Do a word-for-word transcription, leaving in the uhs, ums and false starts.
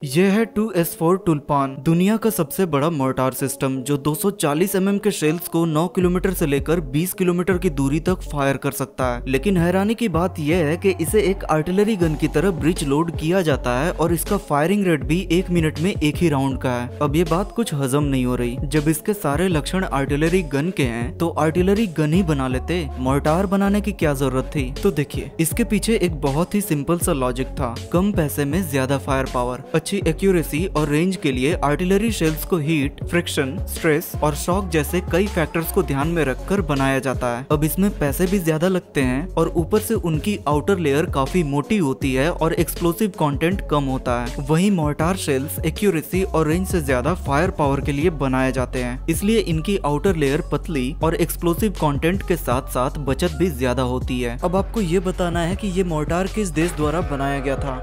यह है to S four टुल्पान, दुनिया का सबसे बड़ा मोर्टार सिस्टम जो दो सौ चालीस एम एम के शेल्स को नौ किलोमीटर से लेकर बीस किलोमीटर की दूरी तक फायर कर सकता है। लेकिन हैरानी की बात यह है कि इसे एक आर्टिलरी गन की तरह ब्रिज लोड किया जाता है और इसका फायरिंग रेट भी एक मिनट में एक ही राउंड का है। अब ये बात कुछ हजम नहीं हो रही। जब इसके सारे लक्षण आर्टिलरी गन के हैं तो आर्टिलरी गन ही बना लेते, मोर्टार बनाने की क्या जरूरत थी। तो देखिए, इसके पीछे एक बहुत ही सिंपल सा लॉजिक था। कम पैसे में ज्यादा फायर पावर, अच्छी एक्यूरेसी और रेंज के लिए आर्टिलरी शेल्स को हीट, फ्रिक्शन, स्ट्रेस और शॉक जैसे कई फैक्टर्स को ध्यान में रखकर बनाया जाता है। अब इसमें पैसे भी ज्यादा लगते हैं और ऊपर से उनकी आउटर लेयर काफी मोटी होती है और एक्सप्लोसिव कंटेंट कम होता है। वहीं मोर्टार शेल्स एक्यूरेसी और रेंज से ज्यादा फायर पावर के लिए बनाए जाते हैं, इसलिए इनकी आउटर लेयर पतली और एक्सप्लोसिव कंटेंट के साथ साथ बचत भी ज्यादा होती है। अब आपको ये बताना है कि ये मोर्टार किस देश द्वारा बनाया गया था।